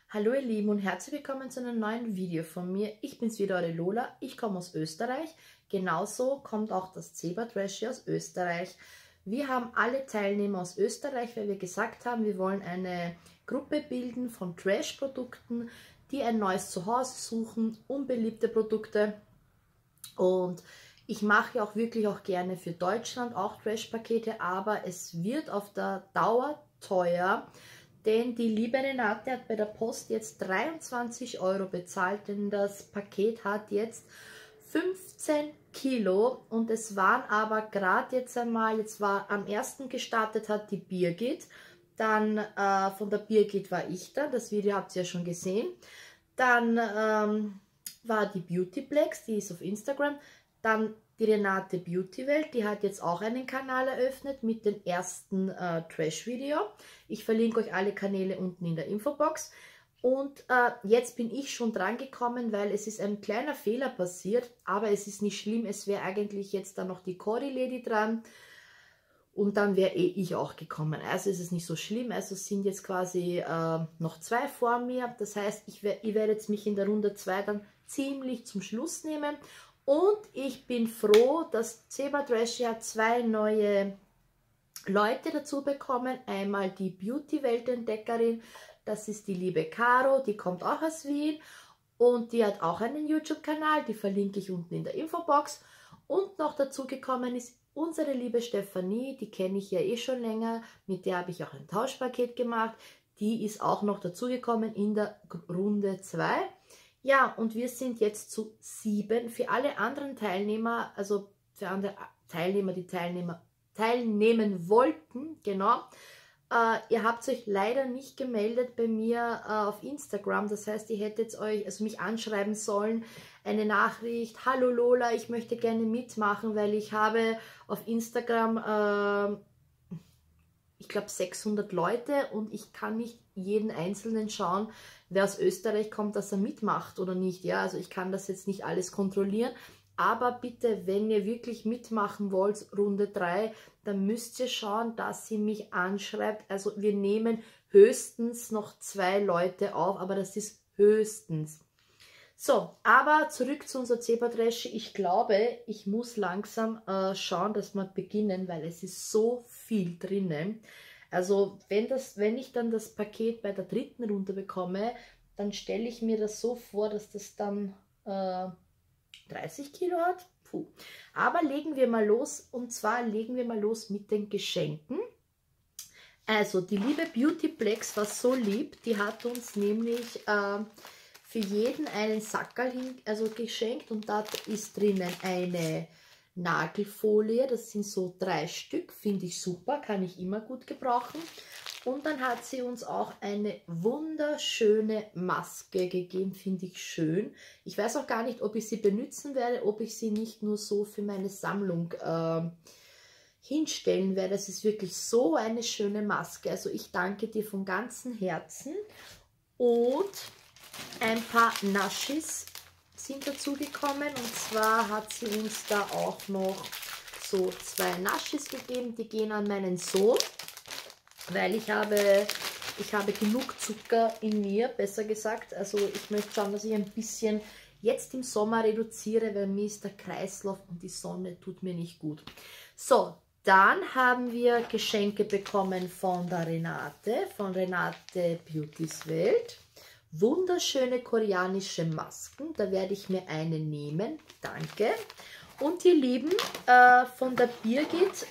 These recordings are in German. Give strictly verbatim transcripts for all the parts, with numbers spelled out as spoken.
Hallo ihr Lieben und herzlich willkommen zu einem neuen Video von mir. Ich bin's wieder, eure Lola. Ich komme aus Österreich. Genauso kommt auch das Zebra Trashy aus Österreich. Wir haben alle Teilnehmer aus Österreich, weil wir gesagt haben, wir wollen eine Gruppe bilden von Trash-Produkten, die ein neues Zuhause suchen, unbeliebte Produkte. Und ich mache auch wirklich auch gerne für Deutschland auch Trash-Pakete, aber es wird auf der Dauer teuer. Denn die liebe Renate hat bei der Post jetzt dreiundzwanzig Euro bezahlt, denn das Paket hat jetzt fünfzehn Kilo und es waren aber gerade jetzt einmal, jetzt war am ersten gestartet hat die Birgit, dann äh, von der Birgit war ich da, das Video habt ihr ja schon gesehen, dann ähm, war die Beautyplex, die ist auf Instagram, dann die Renate Beauty Welt, die hat jetzt auch einen Kanal eröffnet mit dem ersten äh, Trash-Video. Ich verlinke euch alle Kanäle unten in der Infobox. Und äh, jetzt bin ich schon dran gekommen, weil es ist ein kleiner Fehler passiert, aber es ist nicht schlimm. Es wäre eigentlich jetzt dann noch die Cory Lady dran und dann wäre eh ich auch gekommen. Also ist es nicht so schlimm. Also sind jetzt quasi äh, noch zwei vor mir. Das heißt, ich, ich werde jetzt mich in der Runde zwei dann ziemlich zum Schluss nehmen. Und ich bin froh, dass Zebra Trashy hat zwei neue Leute dazu bekommen. Einmal die Beauty-Weltentdeckerin, das ist die liebe Caro, die kommt auch aus Wien. Und die hat auch einen YouTube-Kanal, die verlinke ich unten in der Infobox. Und noch dazu gekommen ist unsere liebe Stefanie, die kenne ich ja eh schon länger. Mit der habe ich auch ein Tauschpaket gemacht. Die ist auch noch dazu gekommen in der Runde zwei. Ja, und wir sind jetzt zu sieben. Für alle anderen Teilnehmer, also für andere Teilnehmer, die Teilnehmer teilnehmen wollten, genau, äh, ihr habt euch leider nicht gemeldet bei mir äh, auf Instagram. Das heißt, ihr hättet euch, also mich anschreiben sollen, eine Nachricht, hallo Lola, ich möchte gerne mitmachen, weil ich habe auf Instagram, äh, ich glaube, sechshundert Leute und ich kann nicht jeden Einzelnen schauen, wer aus Österreich kommt, dass er mitmacht oder nicht. Ja, also ich kann das jetzt nicht alles kontrollieren, aber bitte, wenn ihr wirklich mitmachen wollt, Runde drei, dann müsst ihr schauen, dass ihr mich anschreibt. Also wir nehmen höchstens noch zwei Leute auf, aber das ist höchstens. So, aber zurück zu unserer Zebra Trashy. Ich glaube, ich muss langsam äh, schauen, dass wir beginnen, weil es ist so viel drinnen. Also wenn, das, wenn ich dann das Paket bei der dritten Runde bekomme, dann stelle ich mir das so vor, dass das dann äh, dreißig Kilo hat. Puh. Aber legen wir mal los, und zwar legen wir mal los mit den Geschenken. Also die liebe Beautyplex war so lieb, die hat uns nämlich äh, für jeden einen Sackerl hin, also geschenkt, und da ist drinnen eine Nagelfolie, das sind so drei Stück, finde ich super, kann ich immer gut gebrauchen. Und dann hat sie uns auch eine wunderschöne Maske gegeben, finde ich schön. Ich weiß auch gar nicht, ob ich sie benutzen werde, ob ich sie nicht nur so für meine Sammlung äh, hinstellen werde. Es ist wirklich so eine schöne Maske, also ich danke dir von ganzem Herzen. Und ein paar Naschis sind dazu gekommen, und zwar hat sie uns da auch noch so zwei Naschis gegeben, die gehen an meinen Sohn, weil ich habe, ich habe genug Zucker in mir, besser gesagt, also ich möchte schauen, dass ich ein bisschen jetzt im Sommer reduziere, weil mir ist der Kreislauf und die Sonne tut mir nicht gut. So, dann haben wir Geschenke bekommen von der Renate, von Renate Beautys Welt. Wunderschöne koreanische Masken, da werde ich mir eine nehmen, danke. Und die Lieben äh, von der Birgit,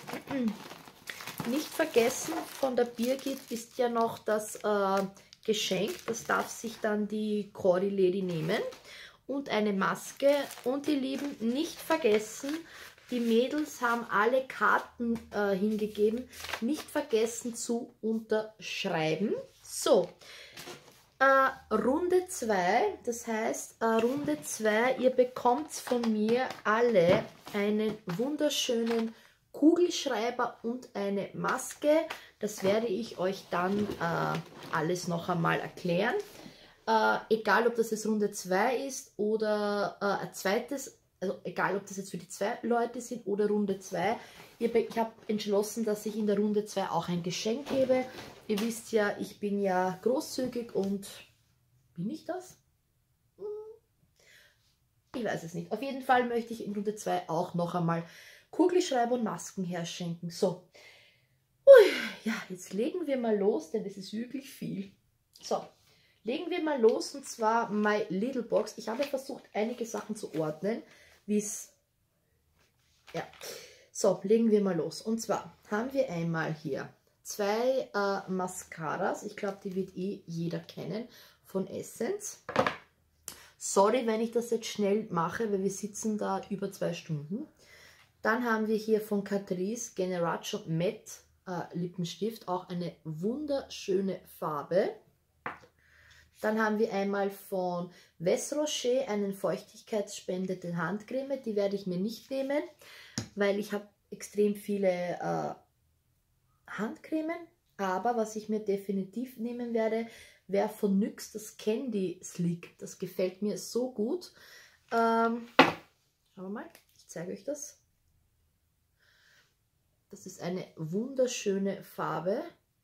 nicht vergessen, von der Birgit ist ja noch das äh, Geschenk, das darf sich dann die Cory Lady nehmen, und eine Maske. Und die Lieben, nicht vergessen, die Mädels haben alle Karten äh, hingegeben, nicht vergessen zu unterschreiben. So, Uh, Runde zwei, das heißt, uh, Runde zwei, ihr bekommt von mir alle einen wunderschönen Kugelschreiber und eine Maske. Das werde ich euch dann uh, alles noch einmal erklären. Uh, egal, ob das jetzt Runde zwei ist oder uh, ein zweites, also egal, ob das jetzt für die zwei Leute sind oder Runde zwei. Ich habe entschlossen, dass ich in der Runde zwei auch ein Geschenk gebe. Ihr wisst ja, ich bin ja großzügig und Bin ich das? Hm. Ich weiß es nicht. Auf jeden Fall möchte ich in Runde zwei auch noch einmal Kugelschreiber und Masken herschenken. So, ui, ja, jetzt legen wir mal los, denn es ist wirklich viel. So, legen wir mal los, und zwar My Little Box. Ich habe versucht, einige Sachen zu ordnen, wie es... Ja, so, legen wir mal los. Und zwar haben wir einmal hier zwei äh, Mascaras. Ich glaube, die wird eh jeder kennen, von Essence. Sorry, wenn ich das jetzt schnell mache, weil wir sitzen da über zwei Stunden. Dann haben wir hier von Catrice Generacio Matte äh, Lippenstift, auch eine wunderschöne Farbe. Dann haben wir einmal von Vess Rocher einen feuchtigkeitsspendenden Handcreme. Die werde ich mir nicht nehmen, weil ich habe extrem viele äh, Handcremen. Aber was ich mir definitiv nehmen werde, wäre von N Y X das Candy Slick. Das gefällt mir so gut. Ähm, schauen wir mal, ich zeige euch das. Das ist eine wunderschöne Farbe.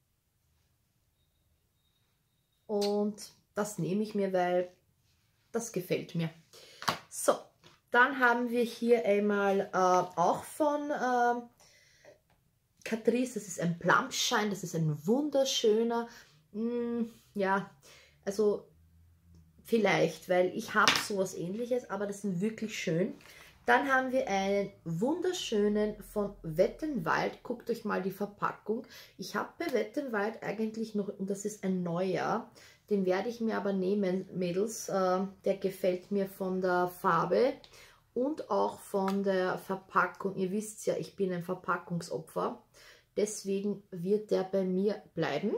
Und das nehme ich mir, weil das gefällt mir. So, dann haben wir hier einmal äh, auch von äh, Catrice. Das ist ein Plumpshine. Das ist ein wunderschöner. Mh, ja, also vielleicht, weil ich habe sowas Ähnliches, aber das sind wirklich schön. Dann haben wir einen wunderschönen von Wet n Wild. Guckt euch mal die Verpackung. Ich habe bei Wet n Wild eigentlich noch, und das ist ein neuer, den werde ich mir aber nehmen, Mädels. Äh, der gefällt mir von der Farbe und auch von der Verpackung. Ihr wisst ja, ich bin ein Verpackungsopfer. Deswegen wird der bei mir bleiben.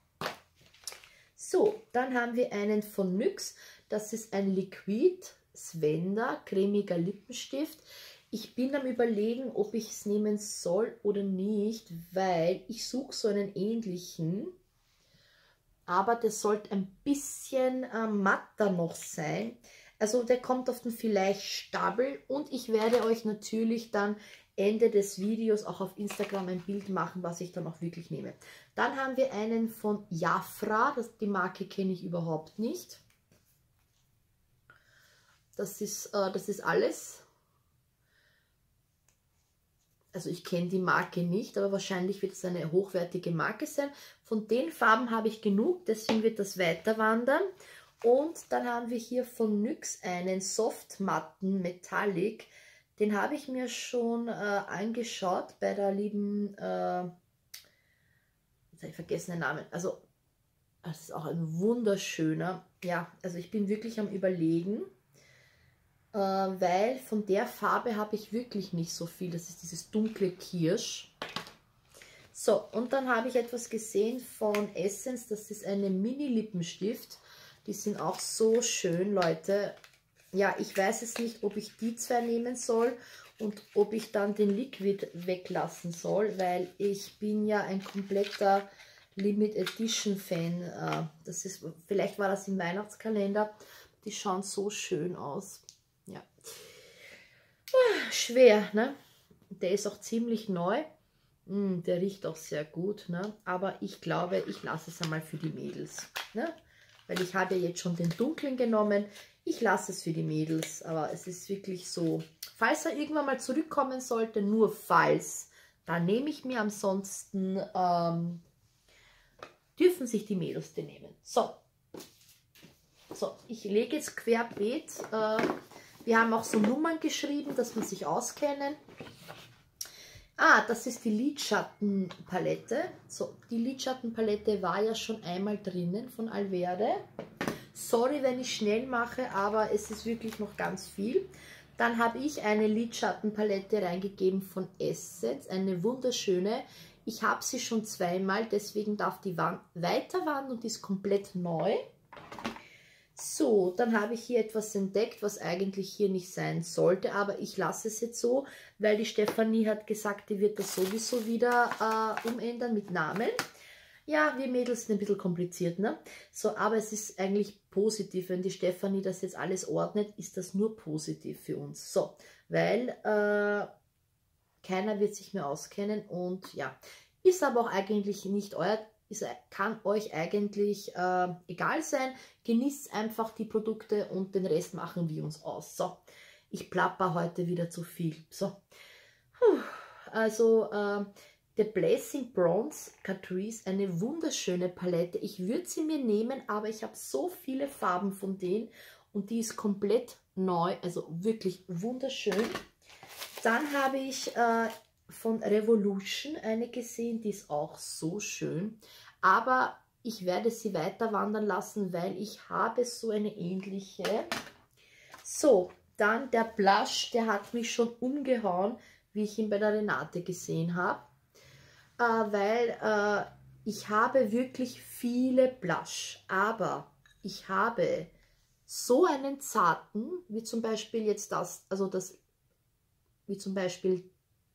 So, dann haben wir einen von N Y X. Das ist ein Liquid Svenda, cremiger Lippenstift. Ich bin am Überlegen, ob ich es nehmen soll oder nicht, weil ich suche so einen ähnlichen. Aber der sollte ein bisschen äh, matter noch sein. Also der kommt auf den vielleicht Stapel, und ich werde euch natürlich dann Ende des Videos auch auf Instagram ein Bild machen, was ich dann auch wirklich nehme. Dann haben wir einen von Jafra, das, die Marke kenne ich überhaupt nicht. Das ist, äh, das ist alles. Also ich kenne die Marke nicht, aber wahrscheinlich wird es eine hochwertige Marke sein. Von den Farben habe ich genug, deswegen wird das weiter wandern. Und dann haben wir hier von N Y X einen Soft Matten Metallic. Den habe ich mir schon äh, angeschaut bei der lieben, äh, jetzt habe ich vergessen den Namen. Also das ist auch ein wunderschöner. Ja, also ich bin wirklich am Überlegen. Äh, weil von der Farbe habe ich wirklich nicht so viel. Das ist dieses dunkle Kirsch. So, und dann habe ich etwas gesehen von Essence. Das ist eine Mini-Lippenstift. Die sind auch so schön, Leute. Ja, ich weiß es nicht, ob ich die zwei nehmen soll und ob ich dann den Liquid weglassen soll, weil ich bin ja ein kompletter Limit Edition Fan. Äh, das ist, vielleicht war das im Weihnachtskalender. Die schauen so schön aus. Ja, schwer, ne? Der ist auch ziemlich neu. Mm, der riecht auch sehr gut, ne? Aber ich glaube, ich lasse es einmal für die Mädels, ne? Weil ich habe ja jetzt schon den dunklen genommen. Ich lasse es für die Mädels, aber es ist wirklich so. Falls er irgendwann mal zurückkommen sollte, nur falls, dann nehme ich mir, ansonsten ähm, dürfen sich die Mädels den nehmen. So, so ich lege jetzt querbeet. Äh, Wir haben auch so Nummern geschrieben, dass wir sich auskennen. Ah, das ist die Lidschattenpalette. So, die Lidschattenpalette war ja schon einmal drinnen von Alverde. Sorry, wenn ich schnell mache, aber es ist wirklich noch ganz viel. Dann habe ich eine Lidschattenpalette reingegeben von Essence, eine wunderschöne. Ich habe sie schon zweimal, deswegen darf die weiter wandern und ist komplett neu. So, dann habe ich hier etwas entdeckt, was eigentlich hier nicht sein sollte, aber ich lasse es jetzt so, weil die Stefanie hat gesagt, die wird das sowieso wieder äh, umändern mit Namen. Ja, wir Mädels sind ein bisschen kompliziert, ne? So, aber es ist eigentlich positiv, wenn die Stefanie das jetzt alles ordnet, ist das nur positiv für uns. So, weil äh, keiner wird sich mehr auskennen und ja, ist aber auch eigentlich nicht euer Es kann euch eigentlich äh, egal sein. Genießt einfach die Produkte und den Rest machen wir uns aus. So, ich plapper heute wieder zu viel. So, Puh. Also äh, The Blazing Bronze Catrice, eine wunderschöne Palette. Ich würde sie mir nehmen, aber ich habe so viele Farben von denen und die ist komplett neu, also wirklich wunderschön. Dann habe ich äh, von Revolution eine gesehen, die ist auch so schön, aber ich werde sie weiter wandern lassen, weil ich habe so eine ähnliche. So, dann der Blush, der hat mich schon umgehauen, wie ich ihn bei der Renate gesehen habe, äh, weil äh, ich habe wirklich viele Blush, aber ich habe so einen zarten, wie zum Beispiel jetzt das, also das, wie zum Beispiel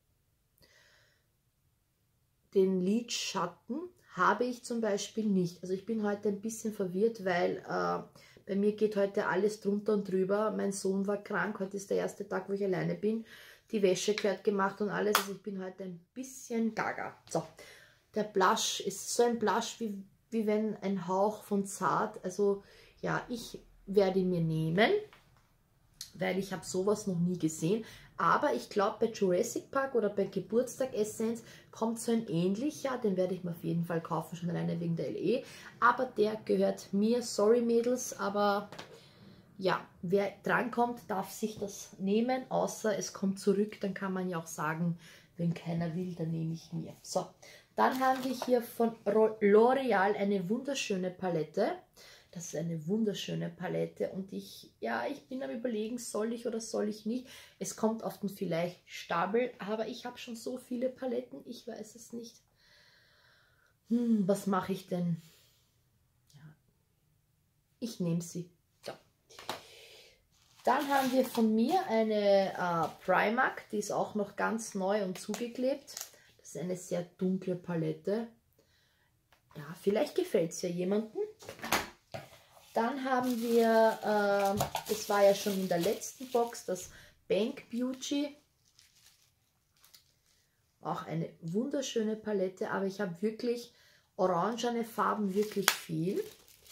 den Lidschatten habe ich zum Beispiel nicht. Also ich bin heute ein bisschen verwirrt, weil äh, bei mir geht heute alles drunter und drüber. Mein Sohn war krank, heute ist der erste Tag, wo ich alleine bin. Die Wäsche gehört gemacht und alles. Also ich bin heute ein bisschen gaga. So, der Blush ist so ein Blush, wie, wie wenn ein Hauch von zart. Also ja, ich werde ihn mir nehmen, weil ich habe sowas noch nie gesehen. Aber ich glaube, bei Jurassic Park oder bei Geburtstag Essence kommt so ein ähnlicher. Den werde ich mir auf jeden Fall kaufen, schon alleine wegen der L E. Aber der gehört mir. Sorry Mädels, aber ja, wer drankommt, darf sich das nehmen. Außer es kommt zurück, dann kann man ja auch sagen, wenn keiner will, dann nehme ich mir. So, dann haben wir hier von L'Oreal eine wunderschöne Palette. Das ist eine wunderschöne Palette und ich, ja, ich bin am Überlegen, soll ich oder soll ich nicht. Es kommt auf den vielleicht Stapel, aber ich habe schon so viele Paletten, ich weiß es nicht. Hm, was mache ich denn? Ja, ich nehme sie. So. Dann haben wir von mir eine äh, Primark, die ist auch noch ganz neu und zugeklebt. Das ist eine sehr dunkle Palette. Ja, vielleicht gefällt es ja jemandem. Dann haben wir, äh, das war ja schon in der letzten Box, das Bank Beauty. Auch eine wunderschöne Palette, aber ich habe wirklich orangene Farben, wirklich viel.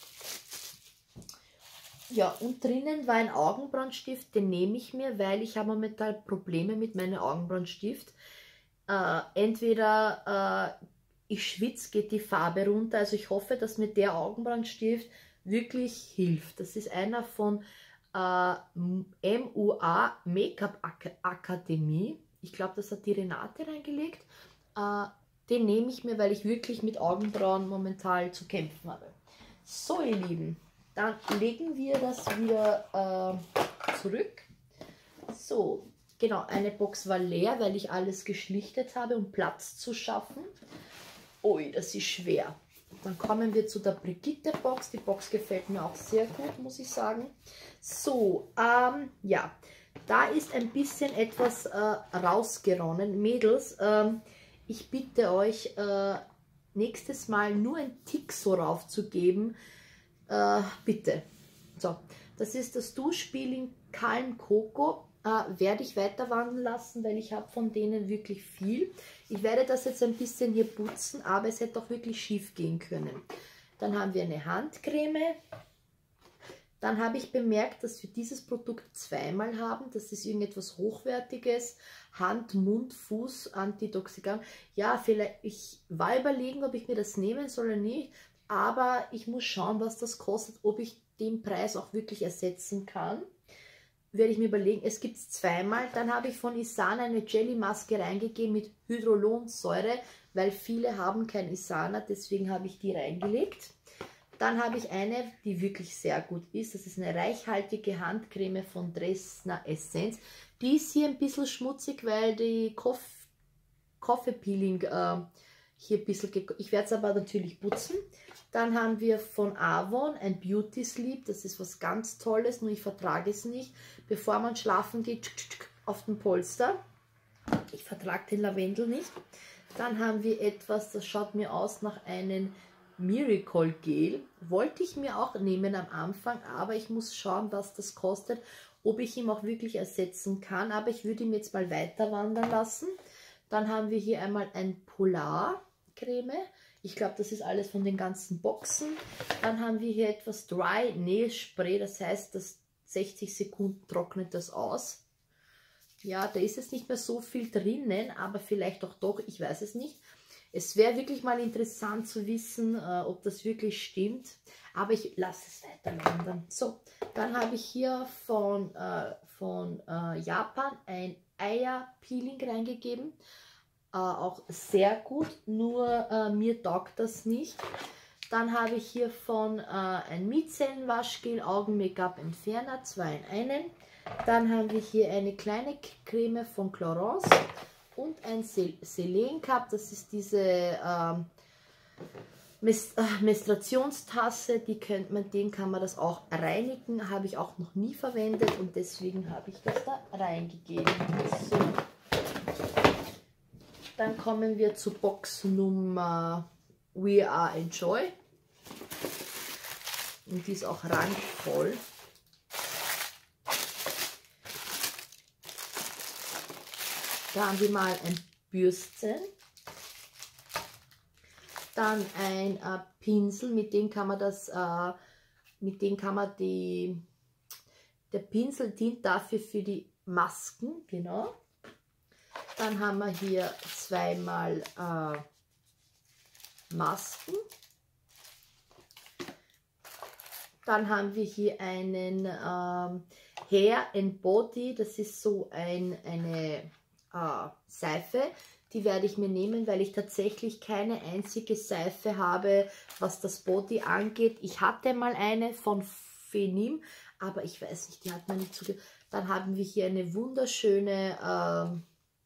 Ja, und drinnen war ein Augenbrauenstift, den nehme ich mir, weil ich habe momentan Probleme mit meinem Augenbrauenstift. Äh, entweder äh, ich schwitze, geht die Farbe runter, also ich hoffe, dass mir der Augenbrauenstift wirklich hilft. Das ist einer von äh, M U A Make-up Akademie. Ich glaube, das hat die Renate reingelegt. Äh, den nehme ich mir, weil ich wirklich mit Augenbrauen momentan zu kämpfen habe. So, ihr Lieben, dann legen wir das wieder äh, zurück. So, genau, eine Box war leer, weil ich alles geschlichtet habe, um Platz zu schaffen. Ui, das ist schwer. Dann kommen wir zu der Brigitte-Box. Die Box gefällt mir auch sehr gut, muss ich sagen. So, ähm, ja, da ist ein bisschen etwas äh, rausgeronnen. Mädels, ähm, ich bitte euch, äh, nächstes Mal nur einen Tick so raufzugeben. Äh, bitte. So, das ist das Duschpeeling Calm Coco. Äh, werde ich weiter wandern lassen, weil ich habe von denen wirklich viel. Ich werde das jetzt ein bisschen hier putzen, aber es hätte auch wirklich schief gehen können. Dann haben wir eine Handcreme. Dann habe ich bemerkt, dass wir dieses Produkt zweimal haben. Das ist irgendetwas Hochwertiges. Hand, Mund, Fuß, Antitoxikant. Ja, vielleicht, ich war überlegen, ob ich mir das nehmen soll oder nicht. Aber ich muss schauen, was das kostet, ob ich den Preis auch wirklich ersetzen kann. Werde ich mir überlegen, es gibt es zweimal. Dann habe ich von Isana eine Jelly-Maske reingegeben mit Hyaluronsäure, weil viele haben kein Isana, deswegen habe ich die reingelegt. Dann habe ich eine, die wirklich sehr gut ist. Das ist eine reichhaltige Handcreme von Dresdner Essence. Die ist hier ein bisschen schmutzig, weil die Coffee Peeling äh, hier ein bisschen... Ich werde es aber natürlich putzen. Dann haben wir von Avon ein Beauty Sleep. Das ist was ganz Tolles, nur ich vertrage es nicht. Bevor man schlafen geht, auf den Polster. Ich vertrage den Lavendel nicht. Dann haben wir etwas, das schaut mir aus nach einem Miracle Gel. Wollte ich mir auch nehmen am Anfang, aber ich muss schauen, was das kostet, ob ich ihn auch wirklich ersetzen kann. Aber ich würde ihn jetzt mal weiter wandern lassen. Dann haben wir hier einmal ein Polar Creme. Ich glaube, das ist alles von den ganzen Boxen. Dann haben wir hier etwas Dry Nail Spray. Das heißt, das sechzig Sekunden trocknet das aus. Ja, da ist jetzt nicht mehr so viel drinnen, aber vielleicht auch doch, ich weiß es nicht. Es wäre wirklich mal interessant zu wissen, äh, ob das wirklich stimmt. Aber ich lasse es weiter wandern. So, dann habe ich hier von, äh, von äh, Japan ein Eierpeeling reingegeben. Äh, auch sehr gut, nur äh, mir taugt das nicht. Dann habe ich hier von äh, ein Micellenwaschgel, Augen-Make-up-Entferner, zwei in einen. Dann haben wir hier eine kleine Creme von Clarins und ein Selen Cup. Das ist diese ähm, Menstruationstasse, die könnte man, den kann man das auch reinigen. Habe ich auch noch nie verwendet und deswegen habe ich das da reingegeben. So. Dann kommen wir zu Box Nummer We Are Enjoy. Und die ist auch randvoll. Da haben wir mal ein Bürstchen. Dann ein äh, Pinsel, mit dem kann man das, äh, mit dem kann man die, der Pinsel dient dafür für die Masken, genau. Dann haben wir hier zweimal äh, Masken. Dann haben wir hier einen ähm, Hair and Body. Das ist so ein, eine äh, Seife. Die werde ich mir nehmen, weil ich tatsächlich keine einzige Seife habe, was das Body angeht. Ich hatte mal eine von Fenim, aber ich weiß nicht, die hat mir nicht zugehört. Dann haben wir hier eine wunderschöne ähm,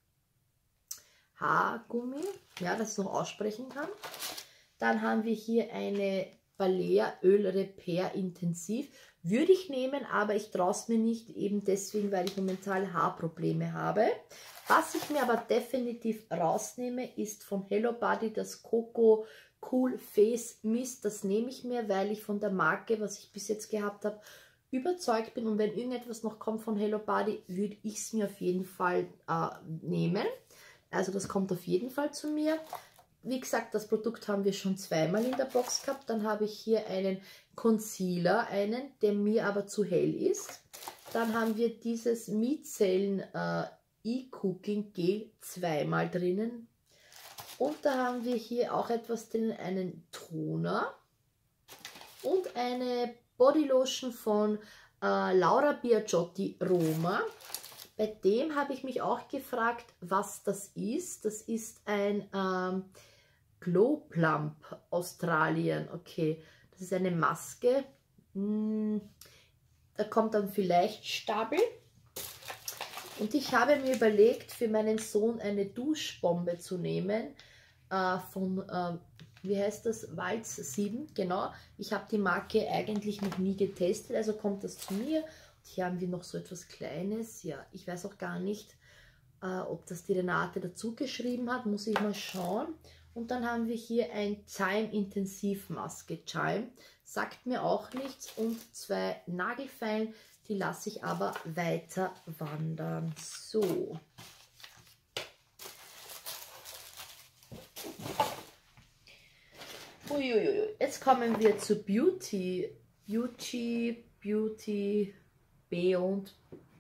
Haargummi, ja, das ich noch aussprechen kann. Dann haben wir hier eine Balea Öl Repair Intensiv. Würde ich nehmen, aber ich traue es mir nicht, eben deswegen, weil ich momentan Haarprobleme habe. Was ich mir aber definitiv rausnehme, ist von Hello Body das Coco Cool Face Mist. Das nehme ich mir, weil ich von der Marke, was ich bis jetzt gehabt habe, überzeugt bin. Und wenn irgendetwas noch kommt von Hello Body, würde ich es mir auf jeden Fall äh, nehmen. Also das kommt auf jeden Fall zu mir. Wie gesagt, das Produkt haben wir schon zweimal in der Box gehabt. Dann habe ich hier einen Concealer, einen, der mir aber zu hell ist. Dann haben wir dieses Micellen äh, E-Cooking Gel zweimal drinnen. Und da haben wir hier auch etwas drin, einen Toner und eine Bodylotion von äh, Laura Biagiotti Roma. Bei dem habe ich mich auch gefragt, was das ist. Das ist ein ähm, Glow Plump Australien. Okay, das ist eine Maske. Hm, da kommt dann vielleicht Stabel. Und ich habe mir überlegt, für meinen Sohn eine Duschbombe zu nehmen. Äh, von, äh, wie heißt das? Walz sieben. Genau. Ich habe die Marke eigentlich noch nie getestet. Also kommt das zu mir. Hier haben wir noch so etwas Kleines. Ja, ich weiß auch gar nicht, äh, ob das die Renate dazu geschrieben hat. Muss ich mal schauen. Und dann haben wir hier ein Time Intensivmaske. Chime sagt mir auch nichts. Und zwei Nagelfeilen, die lasse ich aber weiter wandern. So. Uiuiui. Jetzt kommen wir zu Beauty. Beauty, Beauty, Beyond.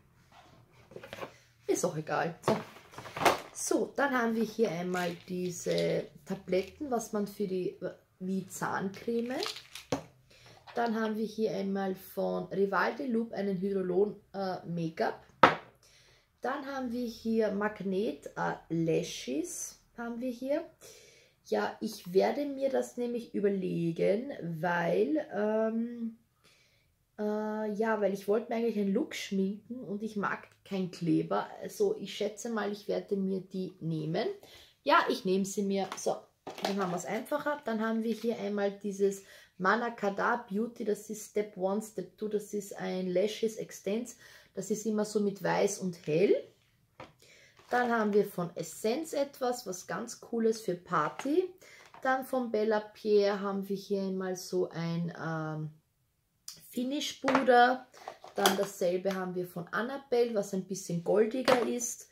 Ist auch egal. So. So, dann haben wir hier einmal diese Tabletten, was man für die, wie Zahncreme. Dann haben wir hier einmal von Rivaldi Loop einen Hyaluron äh, Make-up. Dann haben wir hier Magnet äh, Lashes, haben wir hier. Ja, ich werde mir das nämlich überlegen, weil, ähm, äh, ja, weil ich wollte mir eigentlich einen Look schminken und ich mag keinen Kleber. Also ich schätze mal, ich werde mir die nehmen. Ja, ich nehme sie mir. So, dann haben wir es einfacher. Dann haben wir hier einmal dieses Manakada Beauty, das ist Step eins, Step zwei, das ist ein Lashes Extends, das ist immer so mit weiß und hell. Dann haben wir von Essence etwas, was ganz cooles für Party. Dann von Bella Pierre haben wir hier einmal so ein ähm, Finish Puder. Dann dasselbe haben wir von Annabelle, was ein bisschen goldiger ist.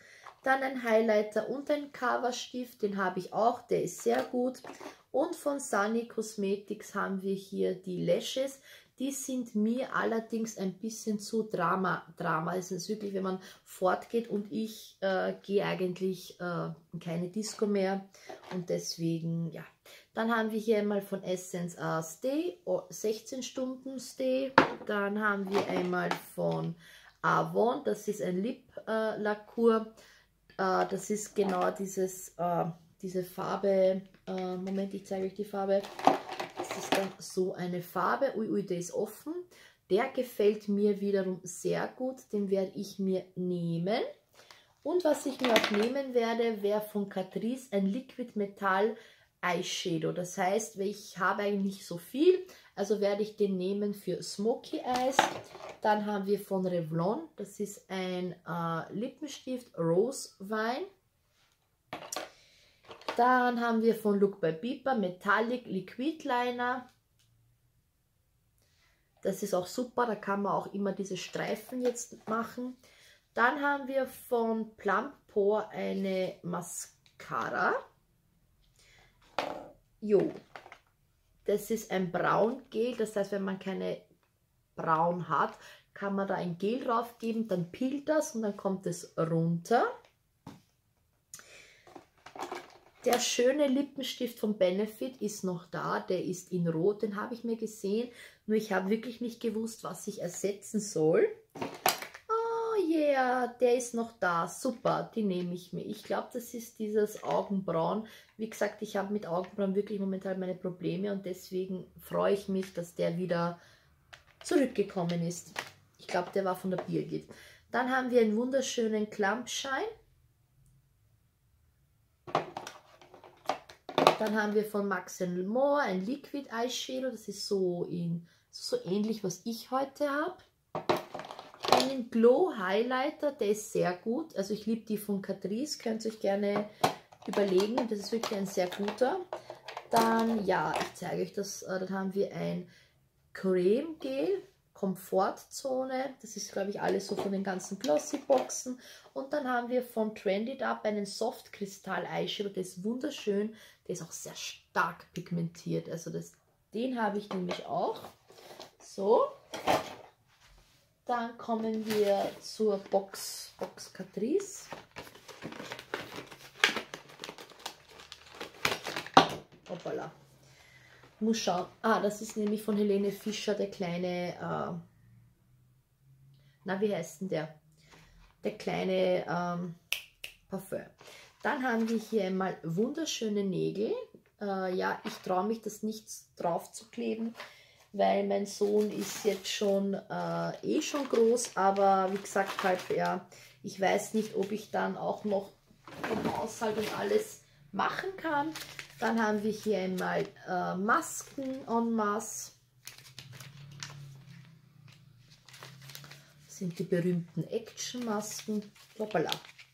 Dann ein Highlighter und ein Coverstift, den habe ich auch, der ist sehr gut. Und von Sunny Cosmetics haben wir hier die Lashes. Die sind mir allerdings ein bisschen zu Drama. Drama ist es wirklich, wenn man fortgeht, und ich äh, gehe eigentlich äh, in keine Disco mehr. Und deswegen, ja. Dann haben wir hier einmal von Essence uh, Stay, sechzehn Stunden Stay. Dann haben wir einmal von Avon, das ist ein Lip äh, Lacquer. Äh, das ist genau dieses, äh, diese Farbe. Äh, Moment, ich zeige euch die Farbe. Das ist dann so eine Farbe. Ui, ui, der ist offen. Der gefällt mir wiederum sehr gut. Den werde ich mir nehmen. Und was ich mir auch nehmen werde, wäre von Catrice ein Liquid Metal Eyeshadow. Das heißt, ich habe eigentlich nicht so viel, also werde ich den nehmen für Smoky Eyes. Dann haben wir von Revlon, das ist ein äh, Lippenstift Rose Wine. Dann haben wir von Look by Beeper Metallic Liquid Liner. Das ist auch super, da kann man auch immer diese Streifen jetzt machen. Dann haben wir von Plump Pore eine Mascara. Jo, das ist ein Braungel, das heißt, wenn man keine Brauen hat, kann man da ein Gel drauf geben, dann pielt das und dann kommt es runter. Der schöne Lippenstift von Benefit ist noch da, der ist in Rot, den habe ich mir gesehen, nur ich habe wirklich nicht gewusst, was ich ersetzen soll. Oh yeah, der ist noch da, super, die nehme ich mir. Ich glaube, das ist dieses Augenbrauen. Wie gesagt, ich habe mit Augenbrauen wirklich momentan meine Probleme und deswegen freue ich mich, dass der wieder zurückgekommen ist. Ich glaube, der war von der Birgit. Dann haben wir einen wunderschönen Clump Shine. Dann haben wir von Max and More ein Liquid Eyeshadow. Das ist so, in, so ähnlich, was ich heute habe. Einen Glow Highlighter, der ist sehr gut. Also ich liebe die von Catrice, könnt ihr euch gerne überlegen. Das ist wirklich ein sehr guter. Dann, ja, ich zeige euch das. Dann haben wir ein Creme Gel, Komfortzone. Das ist, glaube ich, alles so von den ganzen Glossy Boxen. Und dann haben wir von Trended Up einen Soft Kristall Eyeshadow. Der ist wunderschön. Der ist auch sehr stark pigmentiert. Also das, den habe ich nämlich auch. So. Dann kommen wir zur Box, Box Catrice. Hoppala. Ich muss schauen. Ah, das ist nämlich von Helene Fischer, der kleine, äh, na, wie heißt denn der? Der kleine ähm, Parfum. Dann haben wir hier einmal wunderschöne Nägel. Äh, ja, ich traue mich, das nicht drauf zu kleben, weil mein Sohn ist jetzt schon äh, eh schon groß, aber wie gesagt, halt, ja, ich weiß nicht, ob ich dann auch noch vom Haushalt und alles machen kann. Dann haben wir hier einmal äh, Masken en masse. Das sind die berühmten Action-Masken. Hoppala.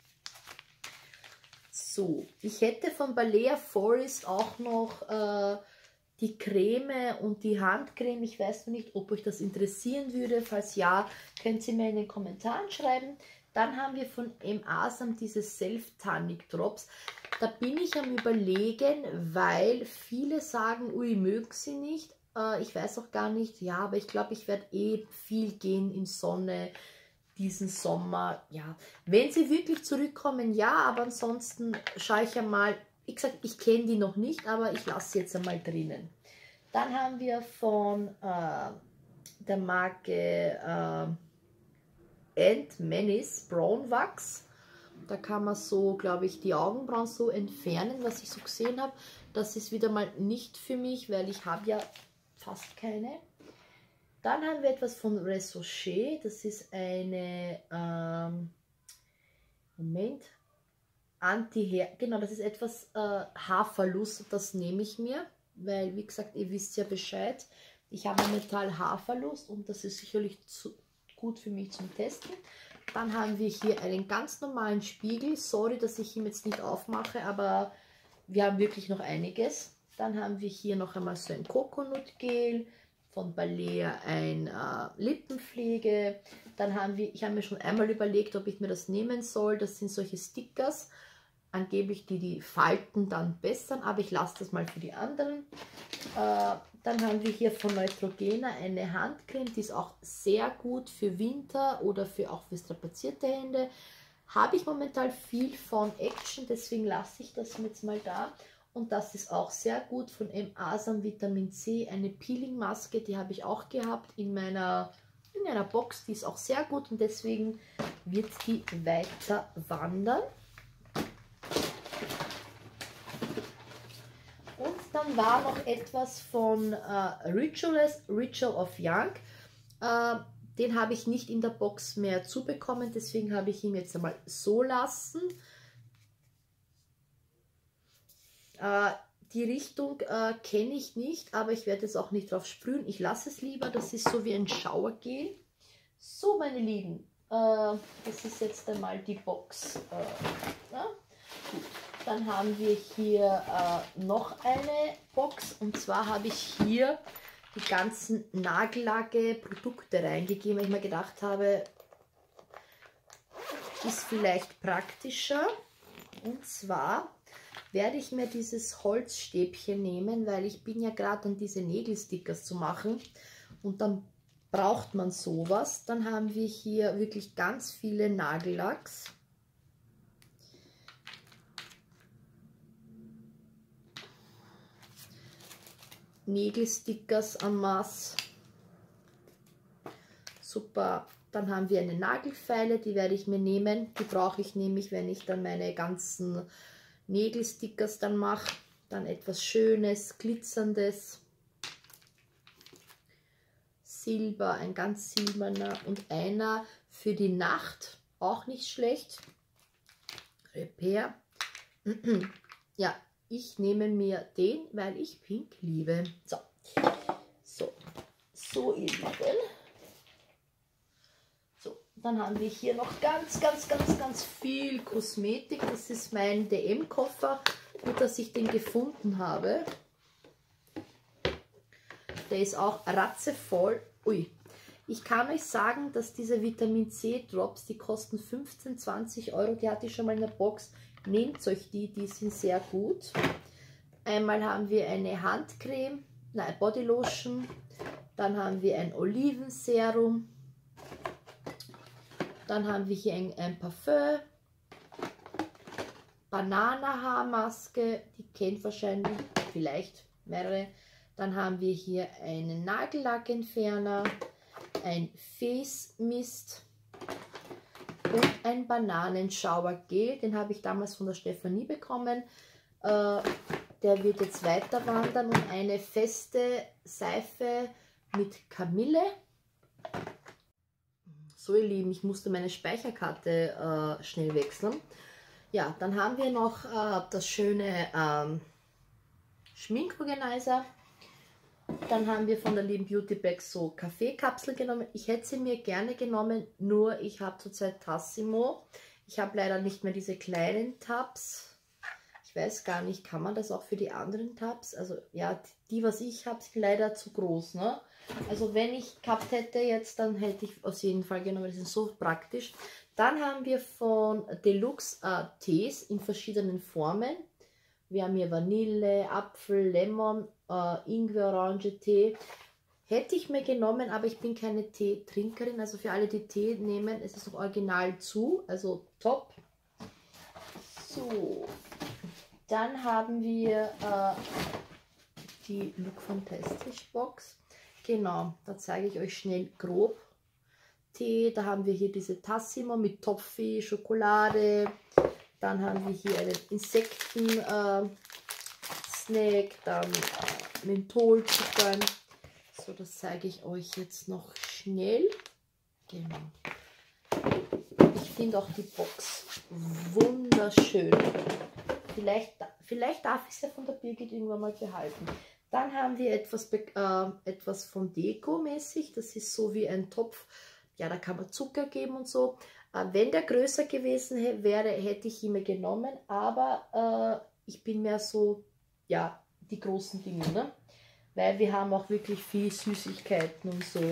So, ich hätte von Balea Forest auch noch äh, die Creme und die Handcreme. Ich weiß noch nicht, ob euch das interessieren würde. Falls ja, könnt ihr mir in den Kommentaren schreiben. Dann haben wir von M. Asam diese Self-Tonic Drops. Da bin ich am Überlegen, weil viele sagen, ui, mögen sie nicht. Äh, ich weiß auch gar nicht, ja, aber ich glaube, ich werde eh viel gehen in Sonne diesen Sommer. Ja, wenn sie wirklich zurückkommen, ja, aber ansonsten schaue ich einmal. Wie gesagt, ich kenne die noch nicht, aber ich lasse sie jetzt einmal drinnen. Dann haben wir von äh, der Marke äh, Aunt Menace Brown Wax. Da kann man so, glaube ich, die Augenbrauen so entfernen, was ich so gesehen habe. Das ist wieder mal nicht für mich, weil ich habe ja fast keine. Dann haben wir etwas von Resoche. Das ist eine, ähm, Moment, Anti-Hair, genau, das ist etwas äh, Haarverlust. Das nehme ich mir, weil, wie gesagt, ihr wisst ja Bescheid. Ich habe Metall Haarverlust und das ist sicherlich zu, gut für mich zum Testen. Dann haben wir hier einen ganz normalen Spiegel. Sorry, dass ich ihn jetzt nicht aufmache, aber wir haben wirklich noch einiges. Dann haben wir hier noch einmal so ein Coconut Gel. von Balea ein äh, Lippenpflege. Dann haben wir, ich habe mir schon einmal überlegt, ob ich mir das nehmen soll. Das sind solche Stickers, angeblich die die Falten dann bessern, aber ich lasse das mal für die anderen. Äh, dann haben wir hier von Neutrogena eine Handcreme, die ist auch sehr gut für Winter oder für, auch für strapazierte Hände. Habe ich momentan viel von Action, deswegen lasse ich das jetzt mal da. Und das ist auch sehr gut von M. Asam Vitamin C, eine Peeling-Maske, die habe ich auch gehabt in meiner, in einer Box. Die ist auch sehr gut und deswegen wird die weiter wandern. Und dann war noch etwas von äh, Rituals, Ritual of Young. Äh, den habe ich nicht in der Box mehr zubekommen, deswegen habe ich ihn jetzt einmal so lassen. Äh, die Richtung äh, kenne ich nicht, aber ich werde es auch nicht drauf sprühen. Ich lasse es lieber, das ist so wie ein Schauergel. So, meine Lieben, äh, das ist jetzt einmal die Box. Äh, ja? Gut. Dann haben wir hier äh, noch eine Box und zwar habe ich hier die ganzen Nagellacke-Produkte reingegeben, weil ich mir gedacht habe, ist vielleicht praktischer. Und zwar werde ich mir dieses Holzstäbchen nehmen, weil ich bin ja gerade an diese Nägelstickers zu machen und dann braucht man sowas. Dann haben wir hier wirklich ganz viele Nagellacks. Nägelstickers en masse. Super. Dann haben wir eine Nagelfeile, die werde ich mir nehmen. Die brauche ich nämlich, wenn ich dann meine ganzen Nägelstickers dann mache. Dann etwas Schönes, Glitzerndes. Silber, ein ganz silberner und einer für die Nacht. Auch nicht schlecht. Repair. Ja. Ich nehme mir den, weil ich Pink liebe. So, so, so ihr Lieben. So, dann haben wir hier noch ganz, ganz, ganz, ganz viel Kosmetik. Das ist mein D M-Koffer. Gut, dass ich den gefunden habe. Der ist auch ratzevoll. Ui. Ich kann euch sagen, dass diese Vitamin C Drops, die kosten fünfzehn, zwanzig Euro. Die hatte ich schon mal in der Box. Nehmt euch die, die sind sehr gut. Einmal haben wir eine Handcreme, nein, Bodylotion. Dann haben wir ein Olivenserum. Dann haben wir hier ein, ein Parfum. Bananenhaarmaske, die kennt wahrscheinlich, vielleicht mehrere. Dann haben wir hier einen Nagellackentferner, ein Face Mist und ein Bananenschauergel. Den habe ich damals von der Stefanie bekommen. Äh, der wird jetzt weiter wandern und eine feste Seife mit Kamille. So ihr Lieben, ich musste meine Speicherkarte äh, schnell wechseln. Ja, dann haben wir noch äh, das schöne ähm, Schminkorganizer. Dann haben wir von der lieben Beauty Bag so Kaffeekapseln genommen. Ich hätte sie mir gerne genommen, nur ich habe zurzeit Tassimo. Ich habe leider nicht mehr diese kleinen Tabs. Ich weiß gar nicht, kann man das auch für die anderen Tabs? Also ja, die, was ich habe, sind leider zu groß, ne? Also wenn ich gehabt hätte jetzt, dann hätte ich auf jeden Fall genommen. Die sind so praktisch. Dann haben wir von Deluxe äh, Tees in verschiedenen Formen. Wir haben hier Vanille, Apfel, Lemon, äh, Ingwer, Orange, Tee. Hätte ich mir genommen, aber ich bin keine Teetrinkerin. Also für alle, die Tee nehmen, ist es noch original zu. Also top. So. Dann haben wir äh, die Look Fantastisch Box. Genau, da zeige ich euch schnell grob. Tee, da haben wir hier diese Tassimo mit Toffee, Schokolade. Dann haben wir hier einen Insekten-Snack, äh, dann äh, Mentholzucker. So, das zeige ich euch jetzt noch schnell. Genau. Ich finde auch die Box wunderschön. Vielleicht, vielleicht darf ich es ja von der Birgit irgendwann mal behalten. Dann haben wir etwas, äh, etwas von Deko-mäßig. Das ist so wie ein Topf. Ja, da kann man Zucker geben und so. Äh, wenn der größer gewesen wäre, hätte ich ihn mir genommen. Aber äh, ich bin mehr so, ja, die großen Dinge, ne? weil wir haben auch wirklich viel Süßigkeiten und so.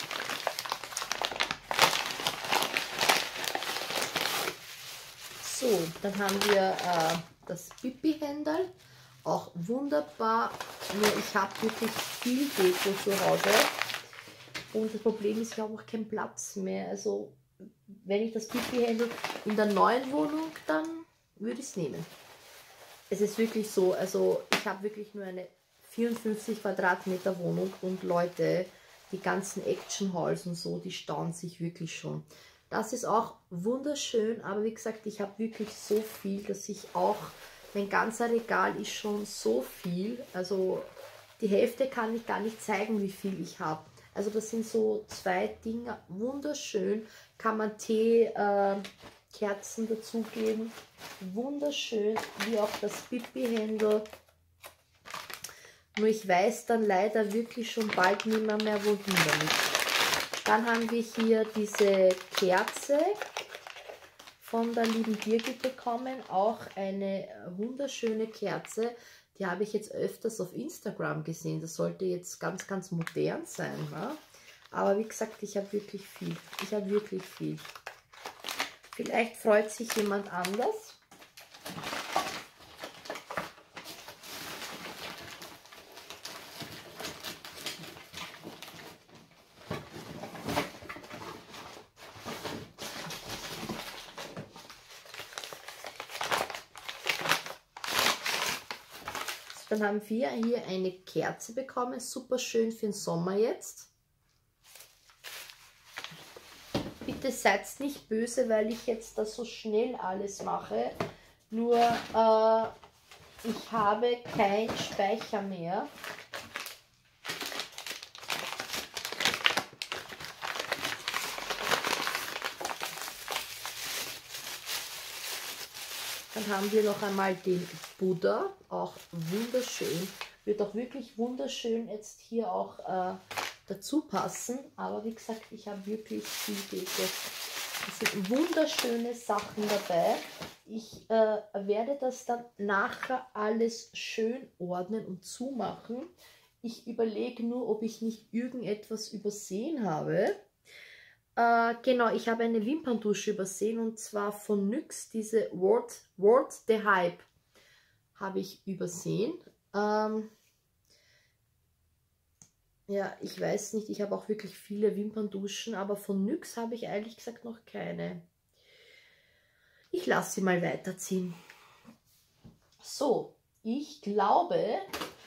So, dann haben wir äh, das Pipi-Händel, auch wunderbar, nur ich habe wirklich viel Deko zu Hause und das Problem ist, ich habe auch keinen Platz mehr, also wenn ich das Pipi-Händel in der neuen Wohnung, dann würde ich es nehmen. Es ist wirklich so, also ich habe wirklich nur eine vierundfünfzig Quadratmeter Wohnung und Leute, die ganzen Action Halls und so, die staunen sich wirklich schon. Das ist auch wunderschön, aber wie gesagt, ich habe wirklich so viel, dass ich auch, mein ganzer Regal ist schon so viel, also die Hälfte kann ich gar nicht zeigen, wie viel ich habe. Also das sind so zwei Dinge, wunderschön, kann man Tee, äh, Kerzen dazugeben, wunderschön, wie auch das Pipi-Händel. Nur ich weiß dann leider wirklich schon bald nicht mehr, mehr wohin damit. Dann haben wir hier diese Kerze von der lieben Birgit bekommen. Auch eine wunderschöne Kerze. Die habe ich jetzt öfters auf Instagram gesehen. Das sollte jetzt ganz, ganz modern sein. Ne? Aber wie gesagt, ich habe wirklich viel. Ich habe wirklich viel. Vielleicht freut sich jemand anders. Dann haben wir hier eine Kerze bekommen, super schön für den Sommer jetzt. Bitte seid nicht böse, weil ich jetzt das so schnell alles mache. Nur äh, ich habe keinen Speicher mehr. Dann haben wir noch einmal den Buddha, auch wunderschön. Wird auch wirklich wunderschön jetzt hier auch äh, dazu passen. Aber wie gesagt, ich habe wirklich viel Deko. Es sind wunderschöne Sachen dabei. Ich äh, werde das dann nachher alles schön ordnen und zumachen. Ich überlege nur, ob ich nicht irgendetwas übersehen habe. Uh, genau, ich habe eine Wimperntusche übersehen und zwar von N Y X, diese World, World the Hype habe ich übersehen. Ähm, ja, ich weiß nicht, ich habe auch wirklich viele Wimperntuschen, aber von N Y X habe ich ehrlich gesagt noch keine. Ich lasse sie mal weiterziehen. So, ich glaube...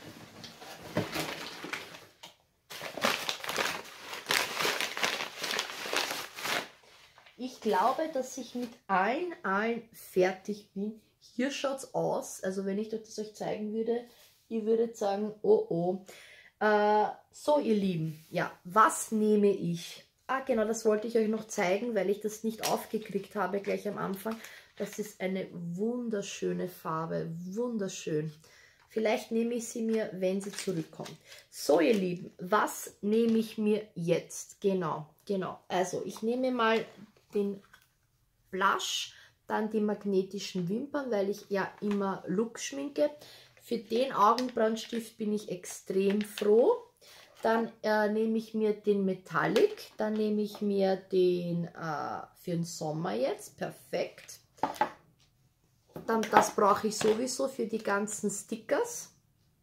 Ich glaube, dass ich mit allen, allen fertig bin. Hier schaut es aus. Also wenn ich das euch zeigen würde, ihr würdet sagen, oh oh. Äh, so ihr Lieben, ja, was nehme ich? Ah genau, das wollte ich euch noch zeigen, weil ich das nicht aufgekriegt habe gleich am Anfang. Das ist eine wunderschöne Farbe, wunderschön. Vielleicht nehme ich sie mir, wenn sie zurückkommt. So ihr Lieben, was nehme ich mir jetzt? Genau, genau. Also ich nehme mal den Blush, dann die magnetischen Wimpern, weil ich ja immer Look schminke. Für den Augenbrauenstift bin ich extrem froh. Dann äh, nehme ich mir den Metallic, dann nehme ich mir den äh, für den Sommer jetzt, perfekt. Dann das brauche ich sowieso für die ganzen Stickers.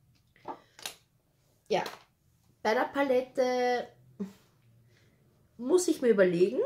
Ja, bei der Palette muss ich mir überlegen.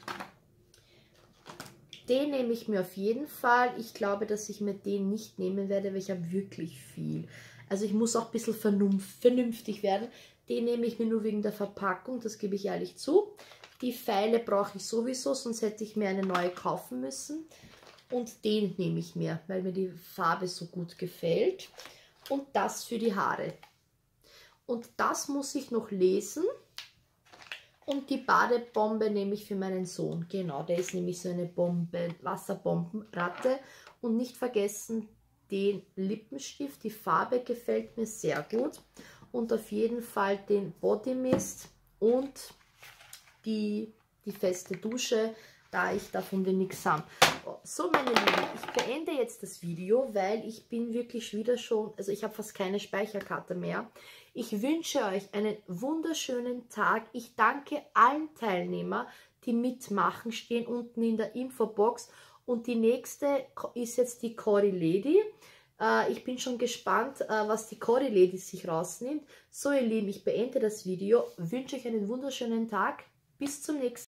Den nehme ich mir auf jeden Fall. Ich glaube, dass ich mir den nicht nehmen werde, weil ich habe wirklich viel. Also ich muss auch ein bisschen vernünftig werden. Den nehme ich mir nur wegen der Verpackung, das gebe ich ehrlich zu. Die Pfeile brauche ich sowieso, sonst hätte ich mir eine neue kaufen müssen. Und den nehme ich mir, weil mir die Farbe so gut gefällt. Und das für die Haare. Und das muss ich noch lesen. Und die Badebombe nehme ich für meinen Sohn. Genau, der ist nämlich so eine Bombe, Wasserbombenratte. Und nicht vergessen den Lippenstift. Die Farbe gefällt mir sehr gut. Und auf jeden Fall den Body Mist und die, die feste Dusche. da ich davon den nichts habe. So, meine Lieben, ich beende jetzt das Video, weil ich bin wirklich wieder schon, also ich habe fast keine Speicherkarte mehr. Ich wünsche euch einen wunderschönen Tag. Ich danke allen Teilnehmern, die mitmachen, stehen unten in der Infobox. Und die nächste ist jetzt die Cory Lady. Äh, ich bin schon gespannt, äh, was die Cory Lady sich rausnimmt. So, ihr Lieben, ich beende das Video, wünsche euch einen wunderschönen Tag. Bis zum nächsten Mal.